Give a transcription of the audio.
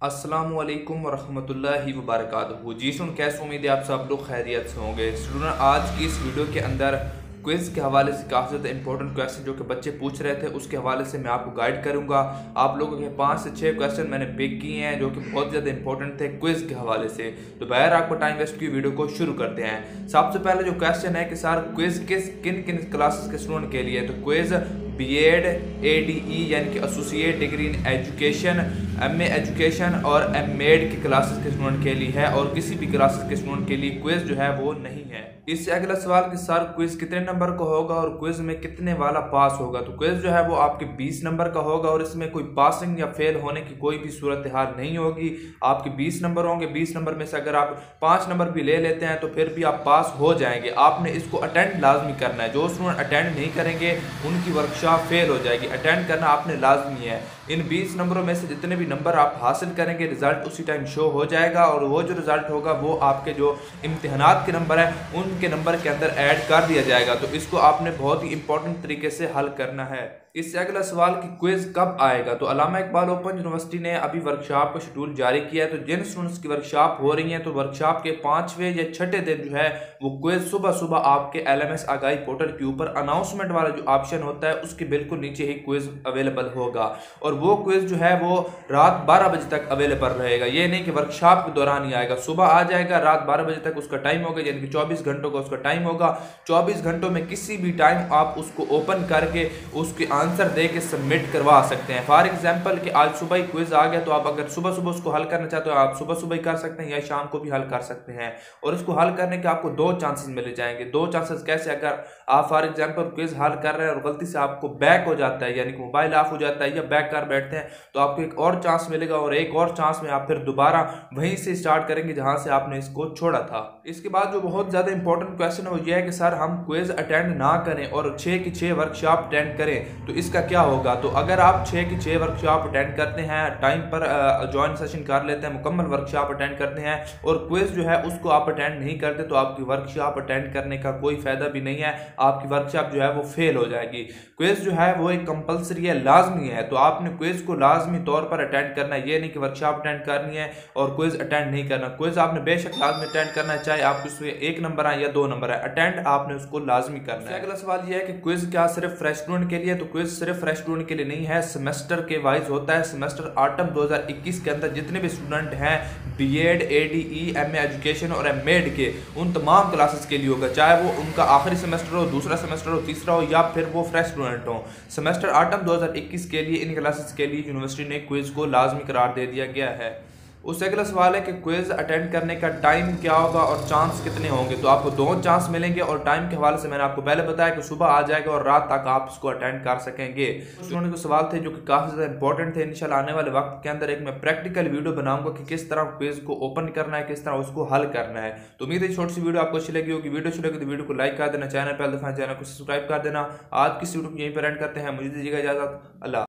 अस्सलामुअलैकुम वरहमतुल्लाहि वबरकातुहू। जी सुन, कैसे उम्मीद है आप सब लोग खैरियत से होंगे। स्टूडेंट, आज की इस वीडियो के अंदर क्विज़ के हवाले से काफ़ी ज़्यादा इंपॉर्टेंट क्वेश्चन जो कि बच्चे पूछ रहे थे उसके हवाले से मैं आपको गाइड करूंगा। आप लोगों के 5 से 6 क्वेश्चन मैंने पिक किए हैं जो कि बहुत ज़्यादा इंपॉर्टेंट थे क्विज़ के हवाले से। तो बगैर आपको टाइम वेस्ट की वीडियो को शुरू करते हैं। सबसे पहले जो क्वेश्चन है कि सर क्विज़ किन किन क्लासेस के स्टूडेंट के लिए, तो क्विज़ बीएड ADE यानी कि associate degree in education, MA education और MEd की क्लासेस के स्टूडेंट के लिए है और किसी भी क्लासेस के स्टूडेंट के लिए क्विज जो है वो नहीं है। इससे अगला सवाल कि सर क्विज कितने नंबर का होगा और क्विज में कितने वाला पास होगा, तो क्विज जो है वो आपके 20 नंबर का होगा और इसमें कोई पासिंग या फेल होने की कोई भी सूरत हाल नहीं होगी। आपके 20 नंबर होंगे, 20 नंबर में से अगर आप 5 नंबर भी ले लेते हैं तो फिर भी आप पास हो जाएंगे। आपने इसको अटेंड लाजमी करना है। जो स्टूडेंट अटेंड नहीं करेंगे उनकी वर्कशॉप फेल हो जाएगी। अटेंड करना आपने लाजमी है। इन 20 नंबरों में से जितने भी नंबर आप हासिल करेंगे रिजल्ट उसी टाइम शो हो जाएगा और वो जो रिजल्ट होगा वो आपके जो इम्तिहानात के नंबर है उनके नंबर के अंदर ऐड कर दिया जाएगा। तो इसको आपने बहुत ही इंपॉर्टेंट तरीके से हल करना है। इससे अगला सवाल कि क्विज कब आएगा, तो अल्लामा इकबाल ओपन यूनिवर्सिटी ने अभी वर्कशॉप का शेड्यूल जारी किया है। तो जिन स्टूडेंट्स की वर्कशॉप हो रही है तो वर्कशॉप के 5वें या 6ठे दिन जो है वो क्विज सुबह सुबह आपके LMS आगाही पोर्टल के ऊपर अनाउंसमेंट वाला जो ऑप्शन होता है उसके बिल्कुल नीचे ही क्विज अवेलेबल होगा और वो क्विज जो है वो रात 12 बजे तक अवेलेबल रहेगा। ये नहीं कि वर्कशॉप के दौरान ही आएगा, सुबह आ जाएगा, रात 12 बजे तक उसका टाइम होगा, यानी कि 24 घंटों का उसका टाइम होगा। 24 घंटों में किसी भी टाइम आप उसको ओपन करके उसके आंसर दे के सबमिट करवा सकते हैं। फॉर एग्जांपल कि आज सुबह ही क्विज आ गया तो आप अगर सुबह सुबह उसको हल करना चाहते हो आप सुबह सुबह ही कर सकते हैं या शाम को भी हल कर सकते हैं। और इसको हल करने के आपको 2 चांसेस मिले जाएंगे। 2 चांसेस कैसे, अगर आप फॉर एग्जांपल क्विज हल कर रहे हैं और गलती से आपको बैक हो जाता है यानी कि मोबाइल ऑफ हो जाता है या बैक कर बैठते हैं तो आपको एक और चांस मिलेगा और एक और चांस में आप फिर दोबारा वहीं से स्टार्ट करेंगे जहां से आपने इसको छोड़ा था। इसके बाद जो बहुत ज्यादा इंपॉर्टेंट क्वेश्चन है वो ये है कि सर हम क्विज अटेंड ना करें और 6 की 6 वर्कशॉप अटेंड करें तो इसका क्या होगा। तो अगर आप 6 की 6 वर्कशॉप अटेंड करते हैं, टाइम पर ज्वाइन सेशन कर लेते हैं, मुकम्मल वर्कशॉप अटेंड करते हैं और क्विज जो है उसको आप अटेंड नहीं करते तो आपकी वर्कशॉप अटेंड करने का कोई फायदा भी नहीं है। आपकी वर्कशॉप जो है वो फेल हो जाएगी। क्विज जो है वो एक कंपलसरी है, लाजमी है। तो आपने क्विज को लाजमी तौर पर अटेंड करना है। ये नहीं कि वर्कशॉप अटेंड करनी है और क्विज अटेंड नहीं करना। क्विज आपने बेशक लाजमी अटेंड करना है, चाहे आपको उसमें 1 नंबर आए या 2 नंबर आए, अटेंड आपने उसको लाजमी करना है। अगला सवाल ये है कि क्विज क्या सिर्फ फ्रेश स्टूडेंट के लिए, तो क्विज सिर्फ फ्रेश स्टूडेंट के लिए नहीं है, सेमेस्टर के वाइज होता है। सेमेस्टर ऑटम 2021 के अंदर जितने भी स्टूडेंट हैं बीएड ADE MA एजुकेशन और MEd के उन तमाम क्लासेस के लिए होगा, चाहे वो उनका आखिरी सेमेस्टर हो, दूसरा सेमेस्टर हो, तीसरा हो या फिर वो फ्रेश स्टूडेंट हो। सेमेस्टर ऑटम 2021 के लिए इन क्लासेस के लिए यूनिवर्सिटी ने क्विज को लाजमी करार दे दिया गया है। उससे अगला सवाल है कि क्विज अटेंड करने का टाइम क्या होगा और चांस कितने होंगे, तो आपको 2 चांस मिलेंगे और टाइम के हवाले से मैंने आपको पहले बताया कि सुबह आ जाएगा और रात तक आप इसको अटेंड कर सकेंगे। स्टूडेंट के सवाल थे जो कि काफी ज्यादा इंपॉर्टेंट थे। इंशाल्लाह आने वाले वक्त के अंदर एक मैं प्रैक्टिकल वीडियो बनाऊंगा कि किस तरह क्विज को ओपन करना है, किस तरह उसको हल करना है। तो उम्मीद है छोटी सी वीडियो आपको अच्छी लगी होगी। वीडियो अच्छी लगी तो वीडियो को लाइक कर देना, चैनल पर दफा चैनल को सब्सक्राइब कर देना। आज की वीडियो को यहीं पर एंड करते हैं, मुझे दीजिएगा इजाजत। अल्लाह।